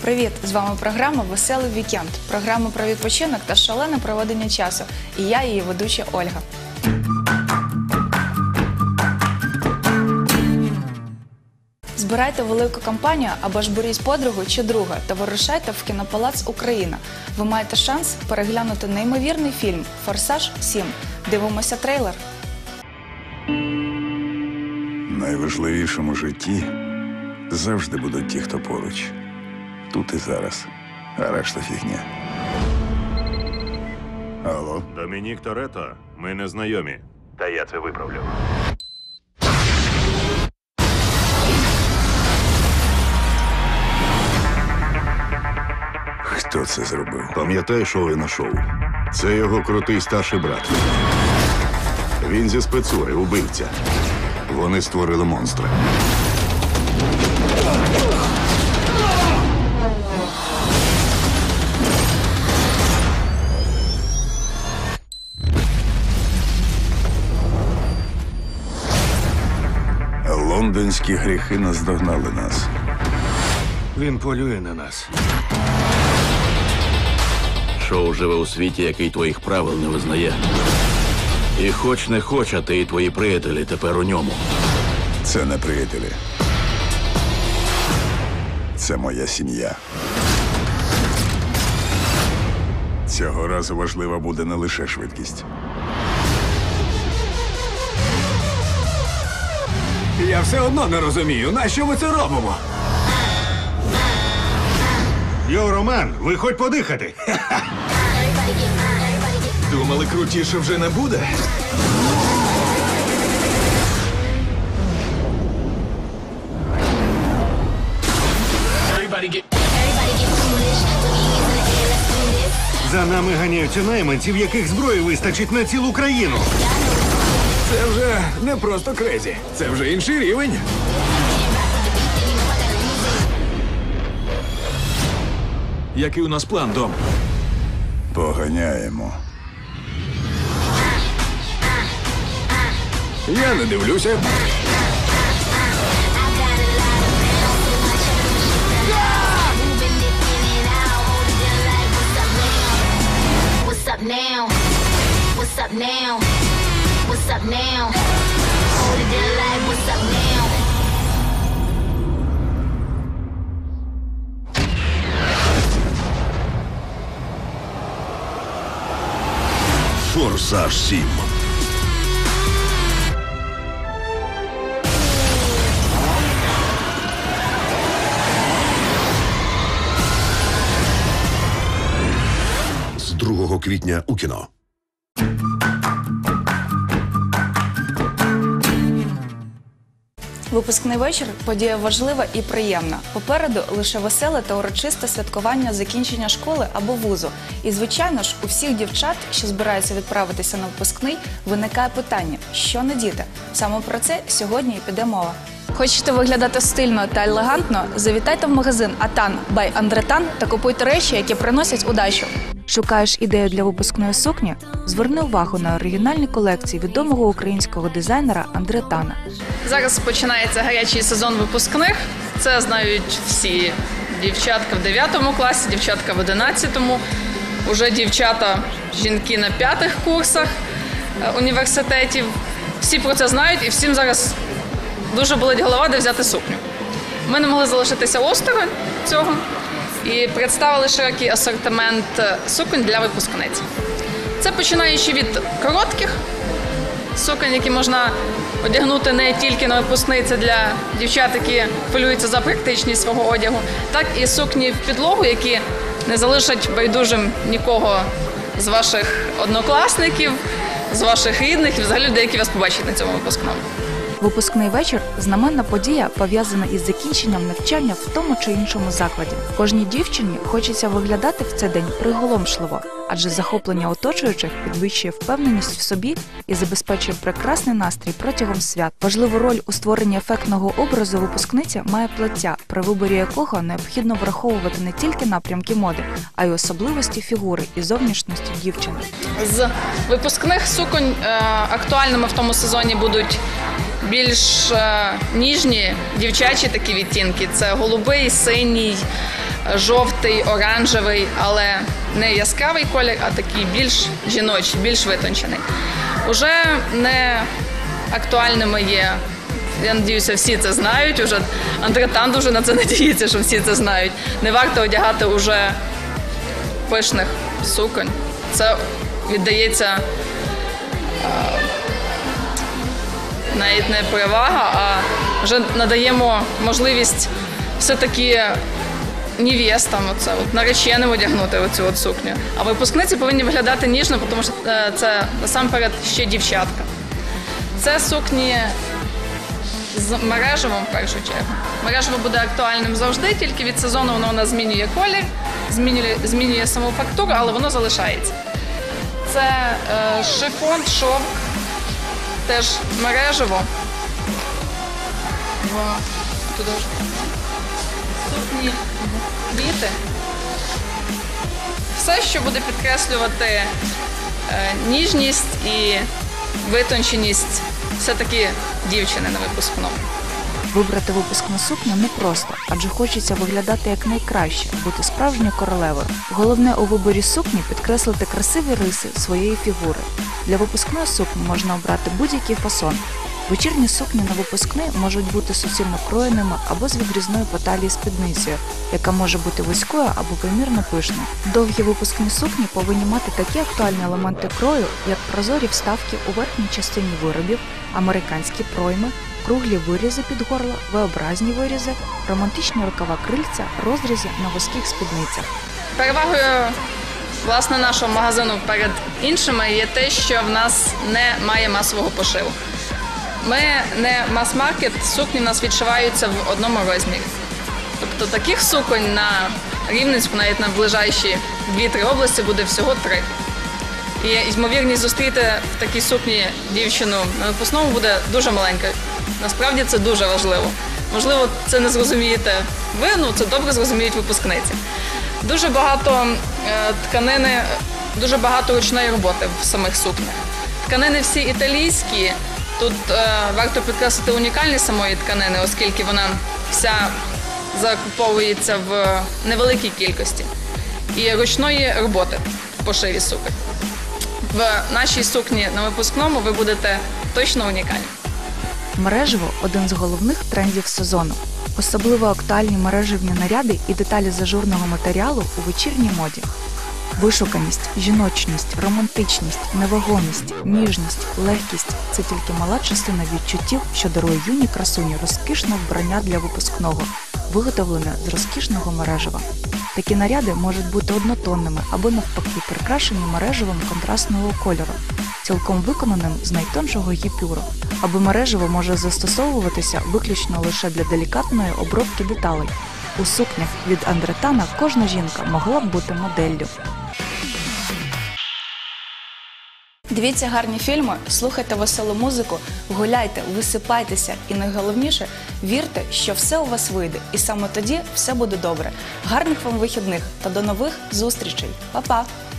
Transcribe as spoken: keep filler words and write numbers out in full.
Привіт! З вами програма «Веселий вікенд». Програма про відпочинок та шалене проведення часу. І я, її ведуча Ольга. Збирайте велику компанію або ж беріть подругу чи друга та вирушайте в кінопалац «Україна». Ви маєте шанс переглянути неймовірний фільм «Форсаж сім». Дивимося трейлер. Найважливішим у житті завжди будуть ті, хто поруч. Тут і зараз. А решта фігня. Алло? Домінік Торетто, ми не знайомі. Та я це виправлю. Хто це зробив? Пам'ятаєш Оуена Шоу? Це його крутий старший брат. Він зі спецури, убивця. Вони створили монстра. Лондонські гріхи наздогнали нас. Він полює на нас. Шоу живе у світі, який твоїх правил не визнає. І хоч не хоч, а ти і твої приятелі тепер у ньому. Це не приятелі. Це моя сім'я. Цього разу важлива буде не лише швидкість. Я все одно не розумію, нащо ми це робимо? Йо, Роман, виходь подихати. Думали, крутіше вже не буде? За нами ганяються найманці, в яких зброї вистачить на цілу країну. Це вже не просто крезі, це вже інший рівень. Який у нас план, Дом? Поганяємо. Я не дивлюся. What's up now? What's up now? What's up now? Hold it down like what's up now? Форсаж сім. З другого квітня у кіно. Випускний вечір – подія важлива і приємна. Попереду лише веселе та урочисте святкування закінчення школи або вузу. І, звичайно ж, у всіх дівчат, що збираються відправитися на випускний, виникає питання – що надіти? Саме про це сьогодні і піде мова. Хочете виглядати стильно та елегантно? Завітайте в магазин «Атан» бай Андретан та купуйте речі, які приносять удачу. Шукаєш ідею для випускної сукні? Зверни увагу на оригінальні колекції відомого українського дизайнера Андретана. Зараз починається гарячий сезон випускних. Це знають всі дівчатка в дев'ятому класі, дівчатка в одинадцятому. Уже дівчата, жінки на п'ятих курсах університетів. Всі про це знають і всім зараз дуже болить голова, де взяти сукню. Ми не могли залишитися осторонь цього і представили широкий асортимент суконь для випускниць. Це починаючи від коротких суконь, які можна одягнути не тільки на випускниці для дівчат, які хвилюються за практичність свого одягу, так і сукні в підлогу, які не залишать байдужим нікого з ваших однокласників, з ваших рідних і взагалі людей, які вас побачать на цьому випускному. Випускний вечір – знаменна подія, пов'язана із закінченням навчання в тому чи іншому закладі. Кожній дівчині хочеться виглядати в цей день приголомшливо, адже захоплення оточуючих підвищує впевненість в собі і забезпечує прекрасний настрій протягом свят. Важливу роль у створенні ефектного образу випускниця має плаття, при виборі якого необхідно враховувати не тільки напрямки моди, а й особливості фігури і зовнішності дівчини. З випускних суконь е, актуальними в тому сезоні будуть більш е, ніжні дівчачі такі відтінки. Це голубий, синій, жовтий, оранжевий, але не яскравий колір, а такий більш жіночий, більш витончений. Уже не актуальними є, я сподіваюся, всі це знають, уже Андретан дуже на це надіється, що всі це знають. Не варто одягати уже пишних суконь. Це віддається навіть не перевага, а вже надаємо можливість все-таки невестам, оце, от, нареченим одягнути оцю от сукню. А випускниці повинні виглядати ніжно, тому що це насамперед ще дівчатка. Це сукні з мережевим, в першу чергу. Мережево буде актуальним завжди, тільки від сезону воно у нас змінює колір, змінює, змінює саму фактуру, але воно залишається. Це е, шифон, шовк, теж мережево. Туди ж. Сукні, квіти. Все, що буде підкреслювати е, ніжність і витонченість все-таки дівчини на випускному. Вибрати випускну сукню непросто, адже хочеться виглядати якнайкраще, бути справжньою королевою. Головне у виборі сукні – підкреслити красиві риси своєї фігури. Для випускної сукні можна обрати будь-який фасон. Вечірні сукні на випускний можуть бути суцільно кроєними або з відрізною по талії спідницею, яка може бути вузькою або помірно пишною. Довгі випускні сукні повинні мати такі актуальні елементи крою, як прозорі вставки у верхній частині виробів, американські пройми, круглі вирізи під горло, V-образні вирізи, романтичні рукава крильця, розрізи на вузьких спідницях. Перевагою, власне, нашого магазину перед іншими є те, що в нас немає масового пошиву. Ми не мас-маркет, сукні в нас відшиваються в одному розмірі. Тобто таких суконь на Рівненську, навіть на ближайші дві-три області буде всього три. І ймовірність зустріти в такій сукні дівчину на випускному буде дуже маленька. Насправді це дуже важливо. Можливо, це не зрозумієте ви, ну це добре зрозуміють випускниці. Дуже багато е, тканини, дуже багато ручної роботи в самих сукнях. Тканини всі італійські. Тут е, варто підкреслити унікальність самої тканини, оскільки вона вся закуповується в невеликій кількості. І ручної роботи в пошиві суконь. В нашій сукні на випускному ви будете точно унікальні. Мережево – один з головних трендів сезону. Особливо актуальні мережевні наряди і деталі з ажурного матеріалу у вечірній моді. Вишуканість, жіночність, романтичність, невагомість, ніжність, легкість – це тільки мала частина відчуттів, що дарує юній красуні розкішне вбрання для випускного, виготовлене з розкішного мережева. Такі наряди можуть бути однотонними або навпаки прикрашені мережевим контрастного кольору, цілком виконаним з найтоншого гіпюру, або мережево може застосовуватися виключно лише для делікатної обробки деталей. У сукнях від Андретана кожна жінка могла б бути моделлю. Дивіться гарні фільми, слухайте веселу музику, гуляйте, висипайтеся і найголовніше – вірте, що все у вас вийде і саме тоді все буде добре. Гарних вам вихідних та до нових зустрічей. Па-па!